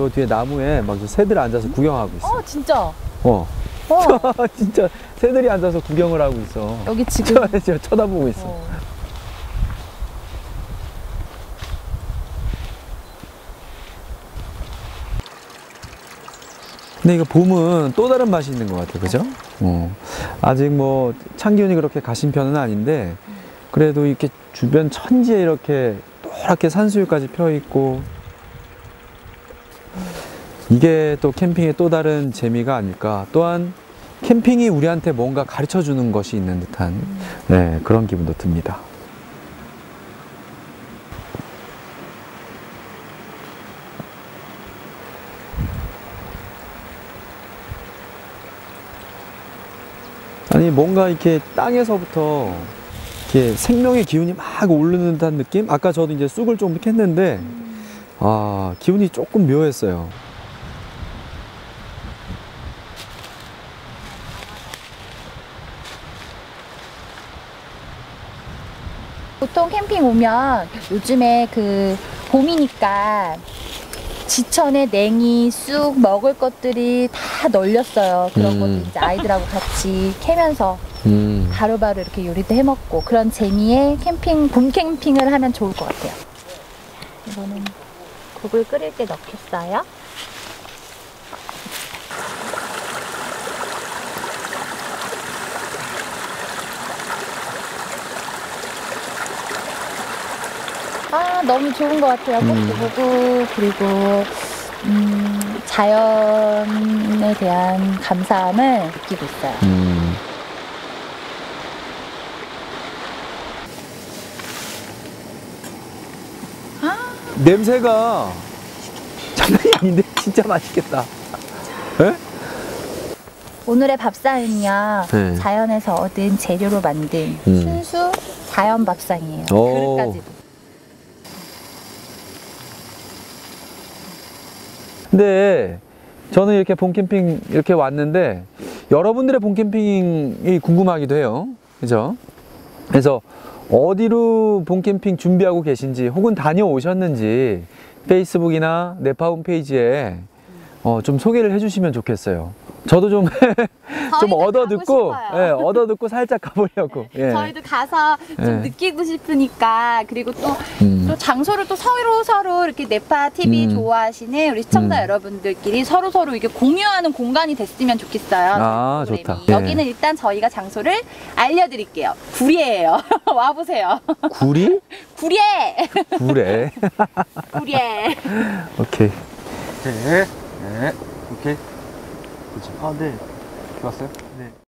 저 뒤에 나무에 막 새들 앉아서 구경하고 있어. 진짜? 진짜 새들이 앉아서 구경을 하고 있어. 여기 지금 저 쳐다보고 있어. 근데 이거 봄은 또 다른 맛이 있는 것 같아요, 그죠? 아직 뭐 찬 기운이 그렇게 가신 편은 아닌데 그래도 이렇게 주변 천지에 이렇게 노랗게 산수유까지 펴 있고 이게 또 캠핑의 또 다른 재미가 아닐까. 또한 캠핑이 우리한테 뭔가 가르쳐 주는 것이 있는 듯한 네, 그런 기분도 듭니다. 아니 뭔가 이렇게 땅에서부터 이렇게 생명의 기운이 막 오르는 듯한 느낌? 아까 저도 이제 쑥을 좀 했는데 기분이 조금 묘했어요. 보통 캠핑 오면 요즘에 그 봄이니까 지천에 냉이, 쑥 먹을 것들이 다 널렸어요. 그런 것도 이제 아이들하고 같이 캐면서 바로바로 이렇게 요리도 해 먹고 그런 재미에 봄 캠핑을 하면 좋을 것 같아요. 이거는 국을 끓일 때 넣겠어요. 너무 좋은 것 같아요. 꽃도 보고 그리고 자연에 대한 감사함을 느끼고 있어요. 냄새가 장난이 아닌데 진짜 맛있겠다. 에? 오늘의 밥상은요, 네. 자연에서 얻은 재료로 만든 순수 자연 밥상이에요. 그릇까지도. 근데 저는 이렇게 봄 캠핑 이렇게 왔는데 여러분들의 봄 캠핑이 궁금하기도 해요. 그죠? 그래서 어디로 봄 캠핑 준비하고 계신지 혹은 다녀오셨는지 페이스북이나 네파 홈페이지에 좀 소개를 해주시면 좋겠어요. 저도 좀 얻어듣고, 얻어듣고 살짝 가보려고. 예. 저희도 가서 좀 느끼고 싶으니까. 그리고 또 장소를 또 서로 이렇게 네파 TV 좋아하시는 우리 시청자 여러분들끼리 서로 이게 공유하는 공간이 됐으면 좋겠어요. 좋다. 여기는 일단 저희가 장소를 알려드릴게요. 구리예요. 와보세요. 구리? 구리에. 구례. 구리에. 오케이. 네. 오케이. 그렇지. 네. 좋았어요? 네.